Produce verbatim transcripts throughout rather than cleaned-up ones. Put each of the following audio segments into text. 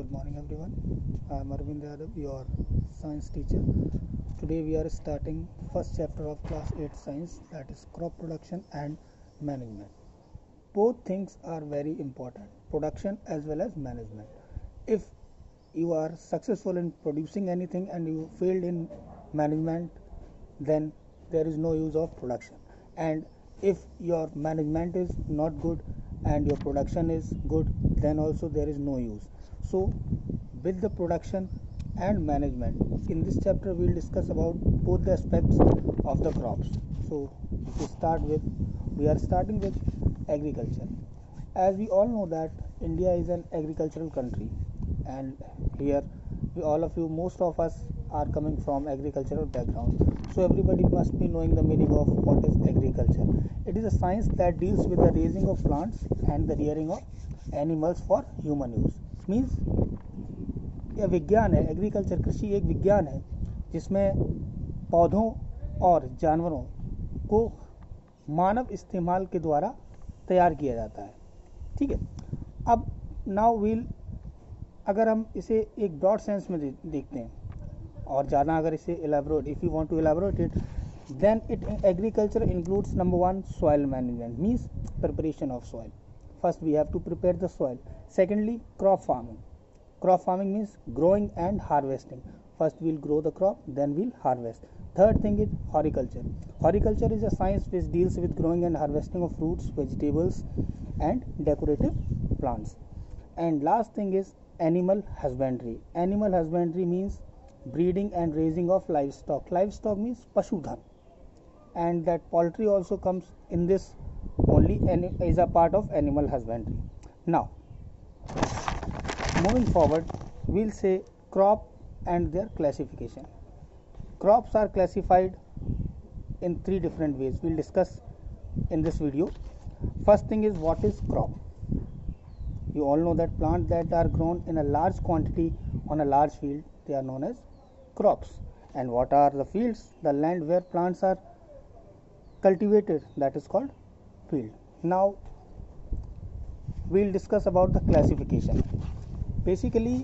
Good morning everyone. I am Arvind Yadav, your science teacher. Today we are starting first chapter of class eight science, that is crop production and management. Both things are very important, production as well as management. If you are successful in producing anything and you failed in management, then there is no use of production. And if your management is not good and your production is good, then also there is no use. So with the production and management, in this chapter we will discuss about both the aspects of the crops. So we start with we are starting with agriculture. As we all know that India is an agricultural country, and here we, all of you, most of us are coming from agricultural background. So everybody must be knowing the meaning of what is agriculture. It is a science that deals with the raising of plants and the rearing of animals for human use. Means यह विज्ञान है, agriculture कृषि एक विज्ञान है जिसमें पौधों और जानवरों को मानव इस्तेमाल के द्वारा तैयार किया जाता है. ठीक है. अब नाउ वील अगर हम इसे एक ब्रॉड सेंस में देखते हैं और ज़्यादा अगर इसे elaborate, if you want to elaborate it, then it agriculture includes number one soil management, means preparation of soil. First we have to prepare the soil. Secondly, crop farming. Crop farming means growing and harvesting. First we'll grow the crop, then we'll harvest. Third thing is horticulture. Horticulture is a science which deals with growing and harvesting of fruits, vegetables and decorative plants. And last thing is animal husbandry. Animal husbandry means breeding and raising of livestock. Livestock means pashudhan, and that poultry also comes in this only and is a part of animal husbandry. Now moving forward, we'll say crop and their classification. Crops are classified in three different ways. We'll discuss in this video. First thing is, what is crop? You all know that plants that are grown in a large quantity on a large field, they are known as crops. And what are the fields? The land where plants are cultivated, that is called field. Now we'll discuss about the classification. Basically,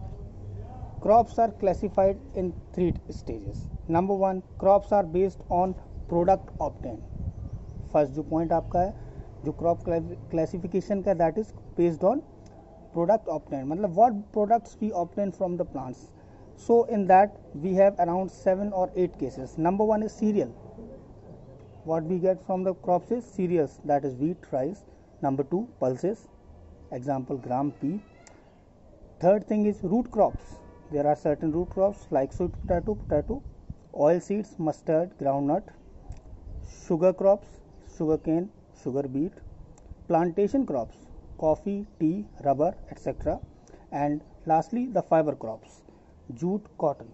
crops are classified in three stages. Number one, crops are based on product obtained. First जो point आपका है, जो crop classification का, that is based on product obtained, मतलब what products we obtain from the plants. So in that we have around seven or eight cases. Number one is cereal. What we get from the crops is cereals, that is wheat, rice. Number two, pulses, example gram, pea. Third thing is root crops. There are certain root crops like sweet potato, potato, oil seeds, mustard, groundnut. Sugar crops, sugar cane, sugar beet. Plantation crops, coffee, tea, rubber, et cetera. And lastly, the fiber crops, jute, cotton.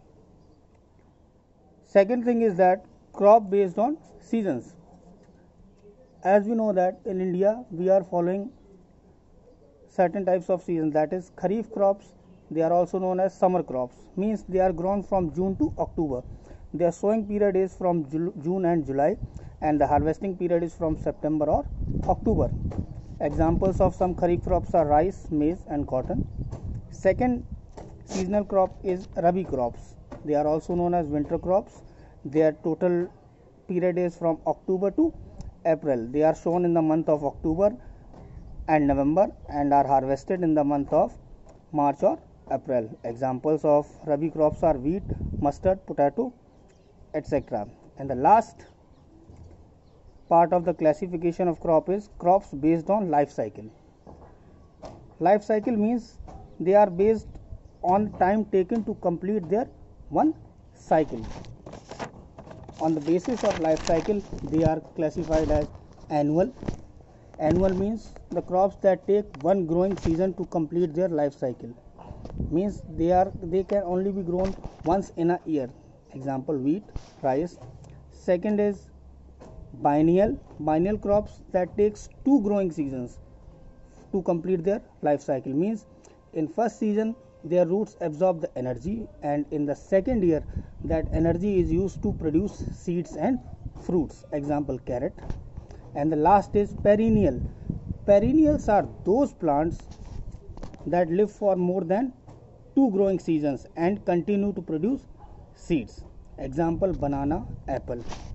Second thing is that crop based on seasons. As we know that in India we are following certain types of seasons, that is kharif crops. They are also known as summer crops, means they are grown from June to October. Their sowing period is from June and July, and the harvesting period is from September or October. Examples of some kharif crops are rice, maize and cotton. Second seasonal crop is rabi crops. They are also known as winter crops. Their total period is from October to April. They are sown in the month of October and November and are harvested in the month of March or April. Examples of rabi crops are wheat, mustard, potato, et cetera. And the last part of the classification of crop is crops based on life cycle. Life cycle means they are based on time taken to complete their one cycle. On the basis of life cycle, they are classified as annual. Annual means the crops that take one growing season to complete their life cycle. Means they are they can only be grown once in a year. Example wheat, rice. Second is biennial. Biennial crops that takes two growing seasons to complete their life cycle. Means in first season their roots absorb the energy, and in the second year that energy is used to produce seeds and fruits. Example carrot. And the last is perennial. Perennials are those plants that live for more than two growing seasons and continue to produce seeds. Example, banana, apple.